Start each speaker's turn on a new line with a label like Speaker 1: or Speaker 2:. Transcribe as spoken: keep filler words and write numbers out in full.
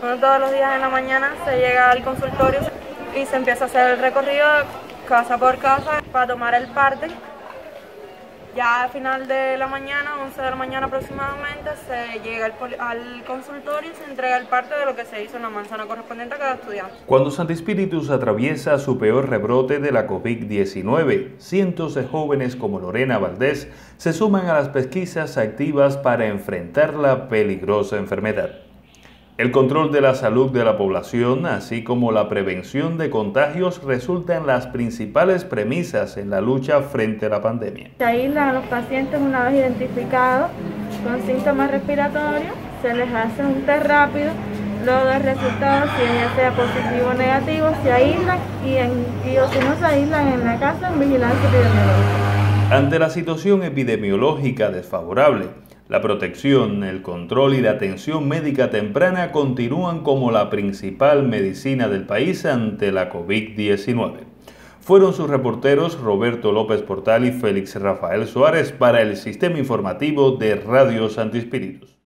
Speaker 1: Bueno, todos los días en la mañana se llega al consultorio y se empieza a hacer el recorrido casa por casa para tomar el parte. Ya a final de la mañana, once de la mañana aproximadamente, se llega al, al consultorio y se entrega el parte de lo que se hizo en la manzana correspondiente a cada estudiante.
Speaker 2: Cuando Santi Espíritus atraviesa su peor rebrote de la COVID diecinueve, cientos de jóvenes como Lorena Valdés se suman a las pesquisas activas para enfrentar la peligrosa enfermedad. El control de la salud de la población, así como la prevención de contagios, resultan las principales premisas en la lucha frente a la pandemia.
Speaker 1: Se aíslan a los pacientes una vez identificados con síntomas respiratorios, se les hace un test rápido, luego del resultado, si ya sea positivo o negativo, se aíslan y, en, y o si no se aíslan en la casa en vigilancia epidemiológica.
Speaker 2: Ante la situación epidemiológica desfavorable, la protección, el control y la atención médica temprana continúan como la principal medicina del país ante la COVID diecinueve. Fueron sus reporteros Roberto López Portal y Félix Rafael Suárez para el Sistema Informativo de Radio Santi Espíritus.